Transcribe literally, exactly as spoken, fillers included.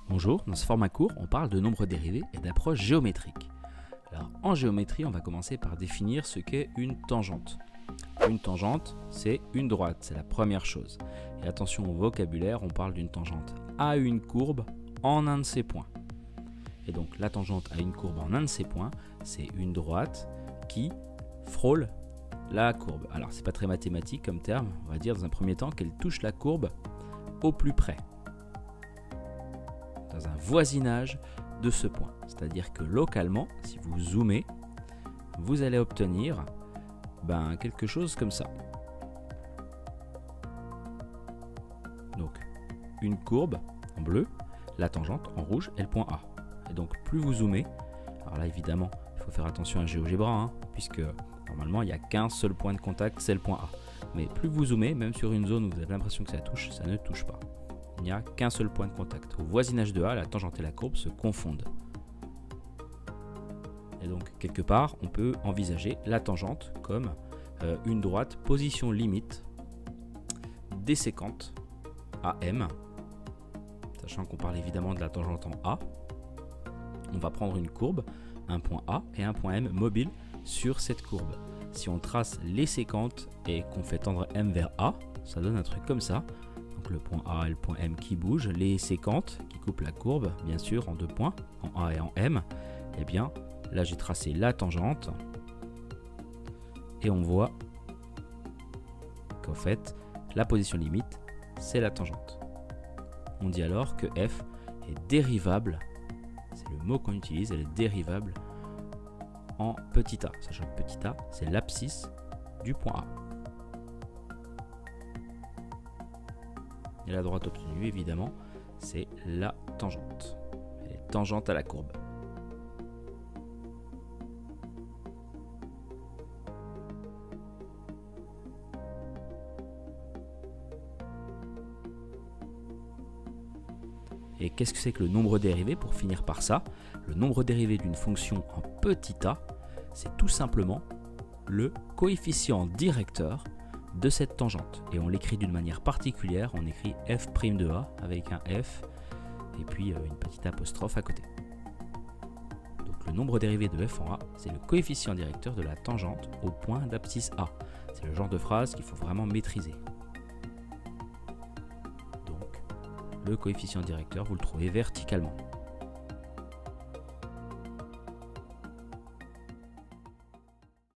Bonjour, dans ce format court, on parle de nombres dérivés et d'approches géométriques. Alors, en géométrie, on va commencer par définir ce qu'est une tangente. Une tangente, c'est une droite, c'est la première chose. Et attention au vocabulaire, on parle d'une tangente à une courbe en un de ses points. Et donc, la tangente à une courbe en un de ses points, c'est une droite qui frôle la courbe. Alors, c'est pas très mathématique comme terme, on va dire dans un premier temps qu'elle touche la courbe au plus près, dans un voisinage de ce point. C'est-à-dire que localement, si vous zoomez, vous allez obtenir ben, quelque chose comme ça. Donc, une courbe en bleu, la tangente en rouge et le point A. Et donc, plus vous zoomez, alors là évidemment, il faut faire attention à GeoGebra, hein, puisque normalement il n'y a qu'un seul point de contact, c'est le point A. Mais plus vous zoomez, même sur une zone où vous avez l'impression que ça touche, ça ne touche pas. Il n'y a qu'un seul point de contact. Au voisinage de A, la tangente et la courbe se confondent. Et donc, quelque part, on peut envisager la tangente comme euh, une droite position limite déséquente à M, sachant qu'on parle évidemment de la tangente en A. On va prendre une courbe, un point A et un point M mobile sur cette courbe. Si on trace les séquentes et qu'on fait tendre M vers A, ça donne un truc comme ça. Donc le point A et le point M qui bougent, les séquentes qui coupent la courbe, bien sûr, en deux points, en A et en M. Et bien, là j'ai tracé la tangente et on voit qu'en fait, la position limite, c'est la tangente. On dit alors que F est dérivable, c'est le mot qu'on utilise, elle est dérivable en petit a, sachant que petit a, c'est l'abscisse du point A. Et la droite obtenue, évidemment, c'est la tangente. Elle est tangente à la courbe. Et qu'est-ce que c'est que le nombre dérivé pour finir par ça? Le nombre dérivé d'une fonction en petit a, c'est tout simplement le coefficient directeur de cette tangente. Et on l'écrit d'une manière particulière, on écrit f' de a avec un f et puis une petite apostrophe à côté. Donc le nombre dérivé de f en a, c'est le coefficient directeur de la tangente au point d'abscisse A. C'est le genre de phrase qu'il faut vraiment maîtriser. Le coefficient directeur, vous le trouvez verticalement.